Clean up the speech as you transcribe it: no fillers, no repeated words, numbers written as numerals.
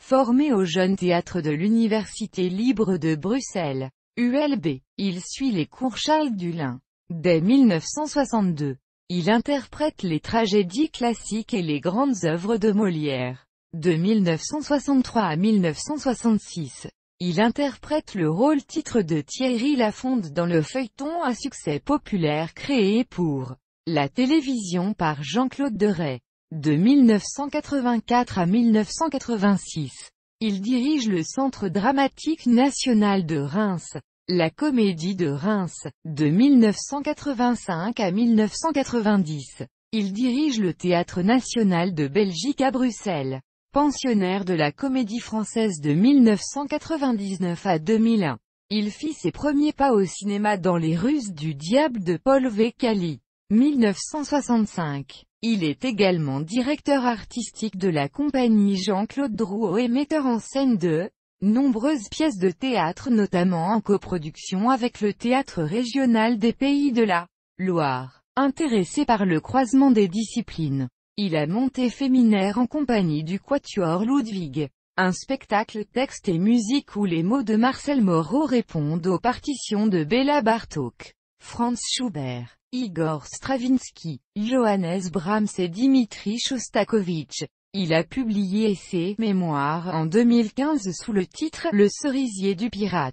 Formé au Jeune Théâtre de l'Université libre de Bruxelles, ULB, il suit les cours Charles Dullin. Dès 1962, il interprète les tragédies classiques et les grandes œuvres de Molière. De 1963 à 1966, il interprète le rôle-titre de Thierry Lafonde dans le feuilleton à succès populaire créé pour la télévision par Jean-Claude Deray. De 1984 à 1986, il dirige le Centre dramatique national de Reims, la Comédie de Reims. De 1985 à 1990, il dirige le Théâtre national de Belgique à Bruxelles. Pensionnaire de la Comédie Française de 1999 à 2001, il fit ses premiers pas au cinéma dans Les Ruses du Diable de Paul V. Cali. 1965. Il est également directeur artistique de la compagnie Jean-Claude Drouot et metteur en scène de nombreuses pièces de théâtre, notamment en coproduction avec le Théâtre régional des Pays de la Loire. Intéressé par le croisement des disciplines, il a monté Féminaire en compagnie du Quatuor Ludwig, un spectacle texte et musique où les mots de Marcel Moreau répondent aux partitions de Béla Bartók, Franz Schubert, Igor Stravinsky, Johannes Brahms et Dimitri Shostakovich. Il a publié ses mémoires en 2015 sous le titre « Le cerisier du pirate ».